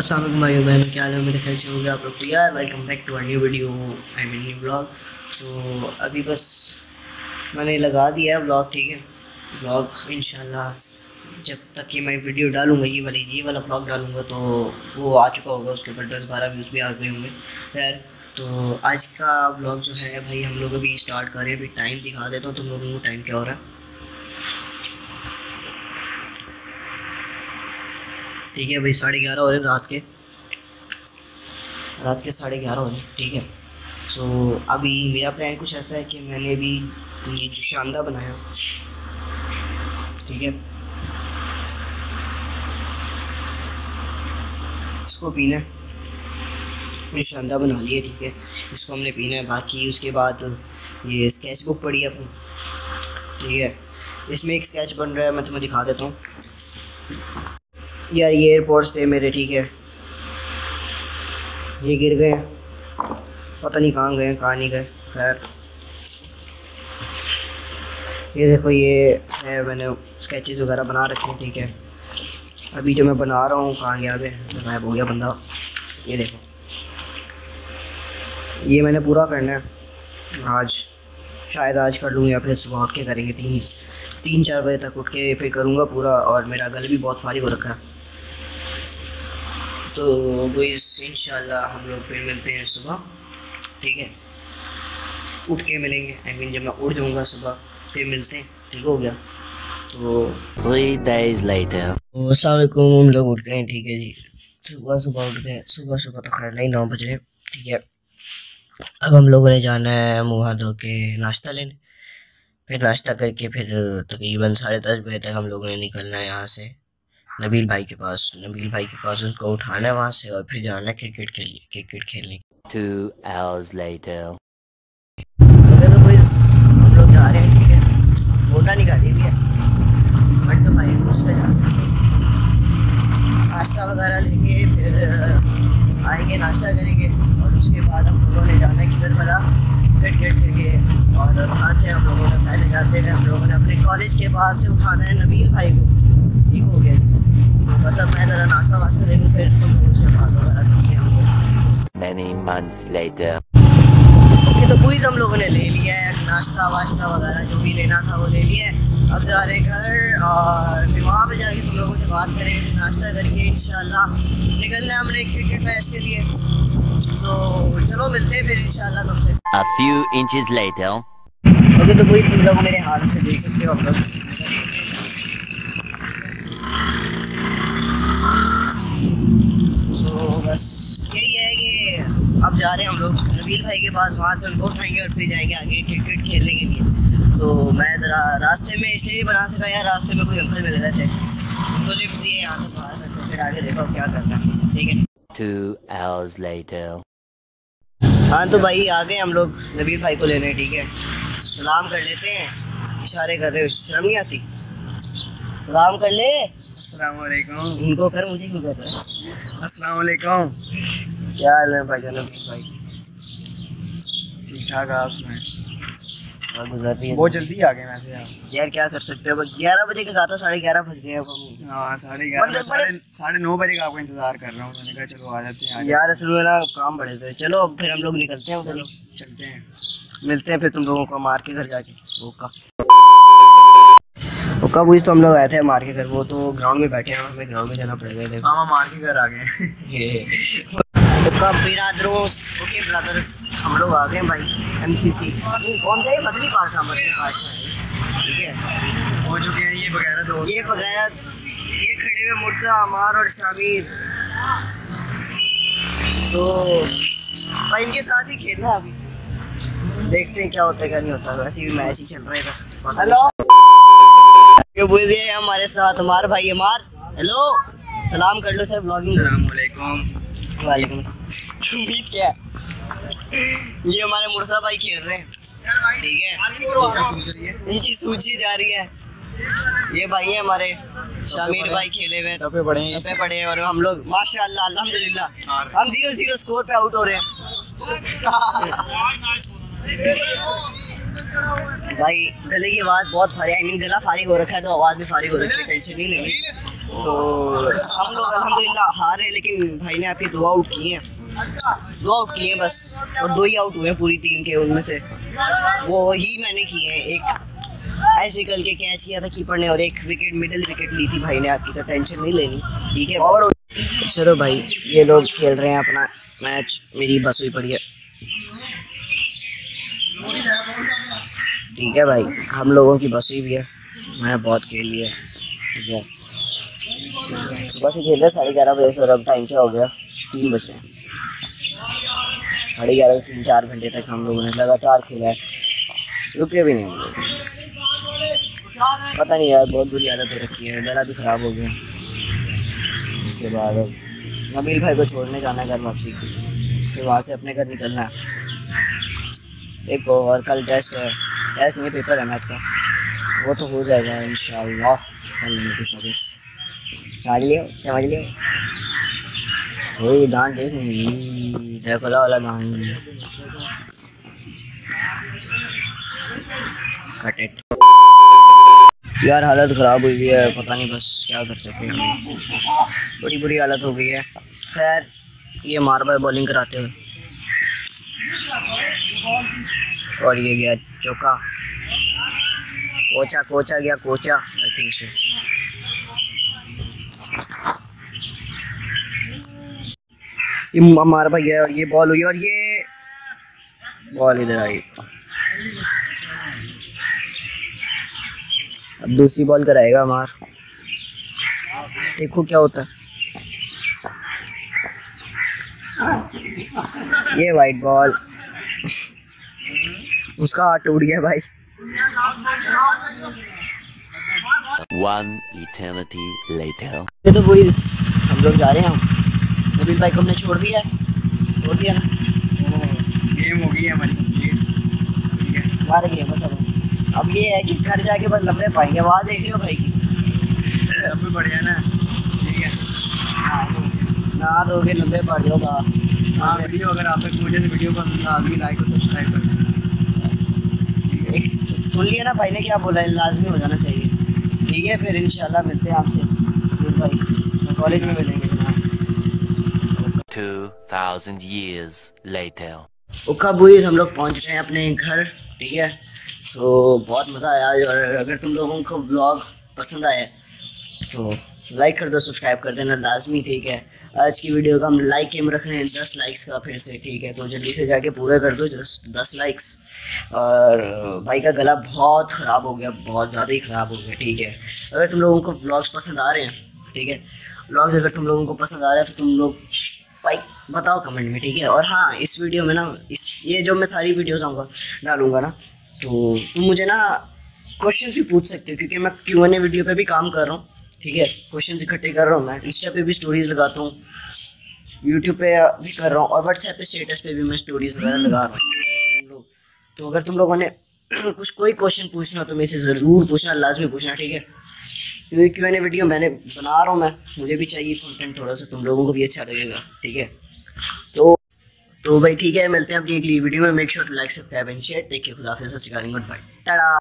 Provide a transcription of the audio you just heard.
अस्सलाम वालेकुम भाइयों बहनों, क्या हाल है? मेरे ख्याल से हो गया आप लोग तैयार। Welcome back to our new video and new blog. So अभी बस मैंने लगा दिया है ब्लॉग, ठीक है। ब्लॉग इंशाल्लाह जब तक ये मैं वीडियो डालूंगा, ये वाला ब्लॉग डालूंगा तो वो आ चुका होगा, उसके ऊपर 10-12 व्यूज़ भी आ गए होंगे। खैर, तो आज का ब्लॉग जो है भाई हम लोग अभी स्टार्ट कर रहे हैं। अभी टाइम दिखा देता हूँ तुम लोगों को, टाइम क्या हो रहा है, ठीक है भाई। 11:30 हो रहे हैं रात के 11:30 हो रहे हैं, ठीक है। सो अभी मेरा प्लान कुछ ऐसा है कि मैंने अभी ये शानदा बनाया, ठीक है। इसको पीना है, शानदा बना लिया, ठीक है। इसको हमने पीना है। बाकी उसके बाद ये स्केच बुक पड़ी है अपनी, ठीक है। इसमें एक स्केच बन रहा है, मैं तुम्हें दिखा देता हूँ यार। ये एयरपोर्ट्स थे मेरे, ठीक है। ये गिर गए, पता नहीं कहाँ गए कहाँ नहीं गए। खैर ये देखो, ये है मैंने स्केचेस वगैरह बना रखे हैं, ठीक है। अभी जो मैं बना रहा हूँ कहाँ गया, गायब हो गया बंदा। ये देखो, ये मैंने पूरा करना है आज, शायद आज कर लूँ या फिर सुबह उठ के करेंगे। 3-4 बजे तक उठ के फिर करूँगा पूरा। और मेरा गल भी बहुत फारिग हो रखा है, तो वो इंशाल्लाह हम लोग फिर मिलते हैं सुबह, ठीक है। उठ के मिलेंगे, आई मीन जब मैं उठ जाऊँगा सुबह फिर मिलते हैं, ठीक हो गया। तो 3 days later। अस्सलाम वालेकुम, हम लोग उठ गए हैं, ठीक है जी। सुबह उठ गए, सुबह तो खैर नहीं 9 बजे, ठीक है। अब हम लोगों ने जाना है मुँह हाथ धो के नाश्ता लेने, फिर नाश्ता करके फिर तकरीबन 10:30 बजे तक हम लोगों ने निकलना है यहाँ से नबील भाई के पास उनको उठाना है वहाँ से, और फिर जाना है क्रिकेट खेलने। 2 hours later। तो कोई हम लोग जा रहे हैं, ठीक है। वोटा निकाली भी है, बट तो भाई उस पर जाना है। नाश्ता वगैरह लेंगे, फिर आएंगे, नाश्ता करेंगे, और उसके बाद हम लोगों ने जाना है किधर भला, क्रिकेट खेलेंगे। और वहाँ से हम लोगों ने पहले जाते हुए हम लोगों ने अपने कॉलेज के पास से उठाना है नबील भाई को, ठीक हो गया। बस अब मैं ज़रा नाश्ता वास्ता ले लूँ, फिर तुम लोगों से बात वगैरह करते हैं। Many months later। ओके, तो पूरी हम लोगों ने ले लिया है, नाश्ता वाश्ता वगैरह जो भी लेना था वो ले लिया है। अब जा रहे हैं घर, और फिर वहाँ पे जाके तुम लोगों से बात करेंगे, नाश्ता करके इंशाल्लाह निकलना है हमने क्रिकेट मैच के लिए। तो चलो मिलते हैं फिर इंशाल्लाह तुमसे। A few inches later। Okay, तो पूरी तुम लोग मेरे हाल से देख सकते हो हम लोग। बस यही है कि अब जा रहे हैं हम लोग नबील भाई के पास, वहाँ से उनको उठाएंगे और फिर जाएंगे आगे क्रिकेट खेलने के लिए। तो मैं ज़रा रास्ते में इसलिए नहीं बना सका यार, रास्ते में कोई अंकल मिल रहे थे तो लिफ्ट दिए यहाँ से बाहर तक, तो फिर आगे देखो क्या करना है, ठीक है। 2 hours later। हाँ तो भाई आ गए हम लोग नबील भाई को लेने, ठीक है। सलाम कर लेते हैं, इशारे कर रहे हो, शर्म नहीं आती? सलाम कर ले। अस्सलाम वालेकुम। इनको कर, मुझे क्यों कर रहा है? अस्सलाम वालेकुम। क्या हाल है भाई जान? भाई ठीक ठाक, आप सुनाएं? गुजर रही है, बहुत जल्दी आ गए वैसे आप। यार क्या कर सकते हो, 11 बजे का कहा था, 11:30 बज गए अब हम। हाँ 11:30, 9:30 बजे का आपका इंतजार कर रहा हूँ। मैंने कहा चलो आ जाते हैं। यार असल में ना काम बड़े थे। चलो फिर हम लोग निकलते हैं, चलो चलते हैं, मिलते हैं फिर तुम लोगों को मार के घर जाके। ओका बुझ तो हम लोग आए थे मार के घर, वो तो ग्राउंड में बैठे हैं, हमें ग्राउंड में जाना पड़ेगा। हाँ मार के घर आ गए। ओके ब्रदर्स, हम लोग आ गए भाई MCC। कौन सा ये बदली पार्ट था, ठीक है। हो चुके हैं ये वगैरह दोस्त, ये खड़े हुए मुर्जा अमार और शामिर, तो भाई इनके साथ ही खेलना है। अभी देखते हैं क्या होता है क्या नहीं होता, वैसे भी मैच ही चल रहा था। हेलो, ये हमारे साथ हमारे भाई अमार। हेलो, सलाम कर लो सर, ब्लॉगिंग। अस्सलाम वालेकुम। वालेकुम। उम्मीद क्या है, ये हमारे मुर्सा भाई खेल रहे हैं, ठीक है। इनकी सूची जा रही है। ये भाई है हमारे शामिर भाई, खेले हुए टपे पड़े हैं, और हम लोग माशाल्लाह अल्हम्दुलिल्लाह हम 0-0 स्कोर पे आउट हो रहे हैं। भाई गले की आवाज़ बहुत फारिग, आई मीन गला फारिग हो रखा है तो आवाज़ भी फारिग हो रखी है, टेंशन नहीं लेनी। सो हम लोग अल्हम्दुलिल्लाह हार रहे, लेकिन भाई ने आपकी 2 आउट किए हैं, 2 आउट किए हैं बस, और 2 ही आउट हुए हैं पूरी टीम के, उनमें से वो ही मैंने किए हैं। एक ऐसे कल के कैच किया था कीपर ने, और एक विकेट मिडिल विकेट ली थी भाई ने आपकी, तो टेंशन नहीं लेनी, ठीक है। और चलो भाई ये लोग खेल रहे हैं अपना मैच, मेरी बस हुई पड़ी है, ठीक है भाई, हम लोगों की बस हुई भी है, मैं बहुत खेल लिया, ठीक है। सुबह से खेल रहे 11:30 बजे से, और अब टाइम क्या हो गया, 3 बज रहे हैं। 11:30 से 3-4 घंटे तक हम लोगों ने लगातार खेला है, रुके भी नहीं हम लोग। पता नहीं यार, बहुत बुरी आदत हो रखी है, गला भी ख़राब हो गया। उसके बाद अब नबील भाई को छोड़ने जाना है घर वापसी, फिर वहाँ से अपने घर निकलना है। देखो, और कल टेस्ट है, टेस्ट नहीं पेपर है मैथ का, वो तो हो जाएगा इंशाल्लाह कल नहीं कुछ ना कुछ। समझ लियो वही डांट देखला वाला गाँव कटेट यार, हालत ख़राब हुई है, पता नहीं बस क्या कर सके हम, बड़ी बुरी हालत हो गई है। खैर ये मार बाय बॉलिंग कराते हुए, और ये गया चौका, कोचा गया कोचा, आई थिंक से। ये मार भाई है, और ये बॉल हुई, और ये बॉल इधर आई। अब दूसरी बॉल कराएगा मार, देखो क्या होता है। ये वाइट बॉल, उसका हाथ टूट गया भाई। One eternity later. तो वही हम लोग जा रहे हैं, नबील भाई को हमने छोड़ दिया ना, गेम हो गई है हमारी कंप्लीट, मार गए बस। अब ये है कि घर जाके बस लंबे पाएंगे, आवाज़ देख रहे हो भाई की, अब भी बढ़िया ना, ठीक है। ना दोगे लंबे पड़ जाओगा। हाँ, वीडियो अगर आप तक मुझे वीडियो को लाजमी लाइक और सब्सक्राइब कर देना। सुन लिया ना भाई ने क्या बोला, लाजमी हो जाना चाहिए, ठीक है। फिर इंशाल्लाह मिलते हैं आपसे भाई, कॉलेज में मिलेंगे जनाब। 2000 years later. उखा बुईस हम लोग पहुंच गए हैं अपने घर, ठीक है। सो बहुत मज़ा आया, और अगर तुम लोगों को व्लॉग पसंद आया तो लाइक कर दो, सब्सक्राइब कर देना लाजमी, ठीक है। आज की वीडियो का हम लाइक एम रख रहे हैं 10 लाइक्स का फिर से, ठीक है। तो जल्दी से जाके पूरा कर दो, जस्ट 10 लाइक्स। और भाई का गला बहुत ख़राब हो गया, बहुत ज़्यादा ही ख़राब हो गया, ठीक है। अगर तुम लोगों को व्लॉग्स पसंद आ रहे हैं, ठीक है, व्लॉग्स अगर तुम लोगों को पसंद आ रहे हैं तो तुम लोग भाई बताओ कमेंट में, ठीक है। और हाँ, इस वीडियो में ना, ये जो मैं सारी वीडियोस डालूंगा ना, तो तुम मुझे ना क्वेश्चंस भी पूछ सकते हो, क्योंकि मैं Q&A वीडियो पे भी काम कर रहा हूँ, ठीक है। क्वेश्चंस इकट्ठे कर रहा हूँ मैं, इंस्टा पे भी स्टोरीज लगाता हूँ, यूट्यूब पे भी कर रहा हूँ, और व्हाट्सएप पे स्टेटस पे भी मैं स्टोरीज वगैरह लगा रहा हूँ। तो अगर तुम लोगों ने कोई क्वेश्चन पूछना हो तो मेरे से ज़रूर पूछना, लाजमी पूछना, ठीक है। क्योंकि Q&A वीडियो मैंने बना रहा हूँ, मुझे भी चाहिए कंटेंट थोड़ा सा, तुम लोगों को भी अच्छा लगेगा, ठीक है। तो भाई ठीक है, मिलते हैं अपनी अगली वीडियो में। Make sure to like, subscribe and share. Take care, खुदा हाफिज़, गुड बाय, टाटा।